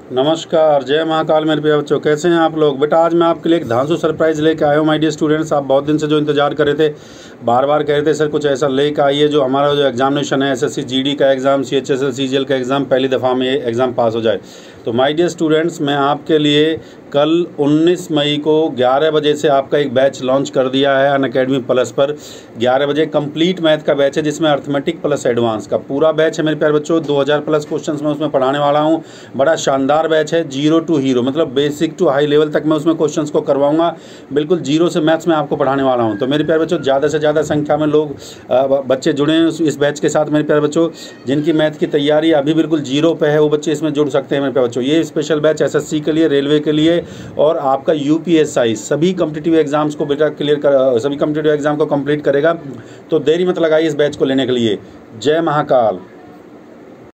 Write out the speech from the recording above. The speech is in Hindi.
नमस्कार, जय महाकाल मेरे प्यारे बच्चों। कैसे हैं आप लोग? बेटा आज मैं आपके लिए एक धांसू सरप्राइज़ लेके आया हूँ माय डियर स्टूडेंट्स। आप बहुत दिन से जो इंतजार कर रहे थे, बार बार कह रहे थे सर कुछ ऐसा लेके आइए जो हमारा जो एग्जामिनेशन है एसएससी जीडी का एग्ज़ाम, सीएचएसएल सीजीएल का एग्ज़ाम पहली दफ़ा में ये एग्ज़ाम पास हो जाए। तो माय डियर स्टूडेंट्स, मैं आपके लिए कल 19 मई को 11 बजे से आपका एक बैच लॉन्च कर दिया है अनअकैडमी प्लस पर। 11 बजे कंप्लीट मैथ का बैच है जिसमें अर्थमेटिक प्लस एडवांस का पूरा बैच है मेरे प्यारे बच्चों। 2000 प्लस क्वेश्चंस मैं उसमें पढ़ाने वाला हूँ। बड़ा शानदार बैच है, जीरो टू हीरो, मतलब बेसिक टू हाई लेवल तक मैं उसमें क्वेश्चंस को करवाऊंगा। बिल्कुल जीरो से मैथ्स में आपको पढ़ाने वाला हूँ। तो मेरे प्यारे बच्चों, ज़्यादा से ज़्यादा संख्या में लोग बच्चे जुड़े हैं इस बैच के साथ। मेरे प्यारे बच्चों, जिनकी मैथ की तैयारी अभी बिल्कुल जीरो पे है वो बच्चे इसमें जुड़ सकते हैं मेरे प्यारे बच्चों। ये स्पेशल बैच एसएससी के लिए, रेलवे के लिए और आपका यूपीएसआई सभी कॉम्पिटिटिव एग्जाम्स को बेटा सभी कॉम्पिटिटिव एग्जाम को कंप्लीट करेगा। तो देरी मत लगाइए इस बैच को लेने के लिए। जय महाकाल।